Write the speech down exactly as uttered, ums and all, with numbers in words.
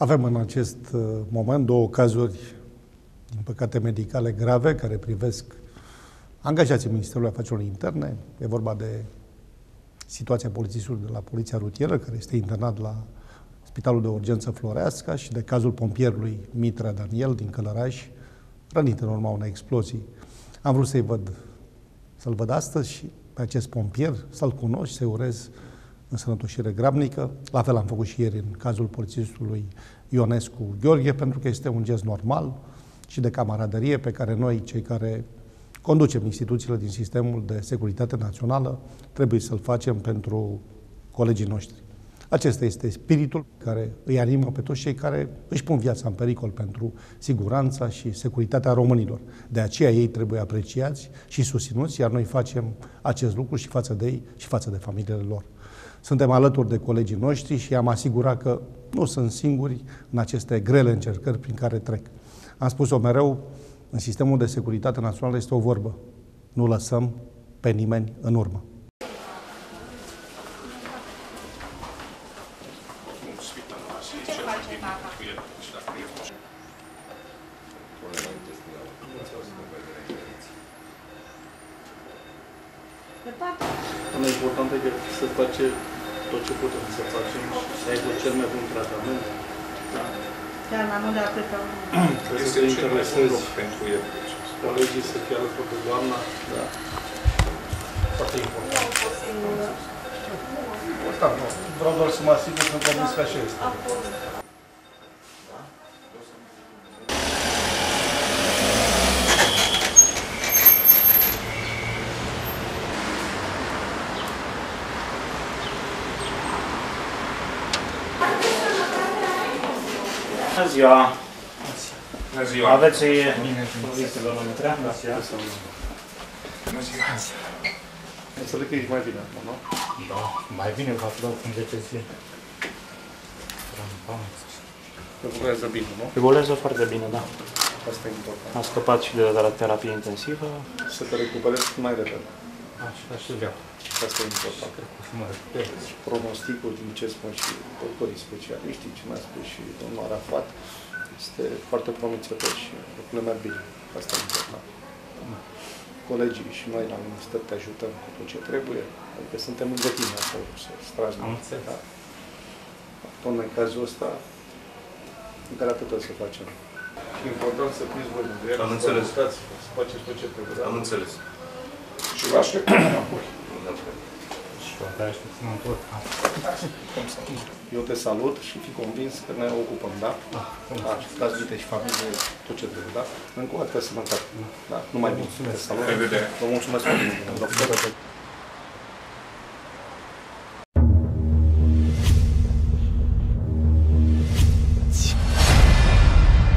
Avem în acest moment două cazuri, din păcate, medicale grave, care privesc angajații Ministerului Afacerilor Interne. E vorba de situația polițistului de la Poliția Rutieră, care este internat la Spitalul de Urgență Floreasca, și de cazul pompierului Mitra Daniel din Călăraș, rănit în urma unei explozii. Am vrut să-i văd, să-l văd astăzi și pe acest pompier, să-l cunosc, să-i urez însănătoșire grabnică. La fel am făcut și ieri în cazul polițistului Ionescu Gheorghe, pentru că este un gest normal și de camaraderie pe care noi, cei care conducem instituțiile din sistemul de securitate națională, trebuie să-l facem pentru colegii noștri. Acesta este spiritul care îi animă pe toți cei care își pun viața în pericol pentru siguranța și securitatea românilor. De aceea ei trebuie apreciați și susținuți, iar noi facem acest lucru și față de ei și față de familiile lor. Suntem alături de colegii noștri și am asigurat că nu sunt singuri în aceste grele încercări prin care trec. Am spus-o mereu, în sistemul de securitate națională este o vorbă: nu lăsăm pe nimeni în urmă. Important e să face tot ce putem să facem și să aibă cel mai bun tratament. Da. Chiar mai mult de atât. Trebuie să te interesezi pentru el. Colegii să fie alături de doamna. Da. Foarte important. Important, nu. Vreau doar să mă asigur că convins că așa este. Bună ziua! Bună ziua! Aveți provizii la Mitrea? Bună ziua! Bună ziua! Înțeleg că ești mai bine acum, nu? Da, mai bine v-a luat în zece zile. Evoluează bine, nu? Evoluează foarte bine, da. Asta e important. Am scăpat și de la terapie intensivă. Să te recuperezi cât mai repede. Așa și vreau. Asta e important. Cred că o să mă recuperez. Pronosticul, din ce spun și doctorii specialiști, ce mi-a spus și domnul Arafat, este foarte promițător și lucrurile merg bine. Asta e important. Colegii și noi la minister te ajutăm cu tot ce trebuie. Adică suntem lângă tine acolo să-ți tragi minte. Da? Tocmai în cazul ăsta, în care atât să facem. E important să fiți voi lângă el. Am înțeles. Să faceți tot ce trebuie. Am înțeles. Și vă așteptăm înapoi. Și eu abia aștept să mă întorc. Eu te salut și fii convins că ne ocupăm, da? Da. Dați vite și familie, tot ce trebuie, da? Încă o dată sănătate. Da? Numai bine. Te salut. Revedere. Vă mulțumesc foarte mult.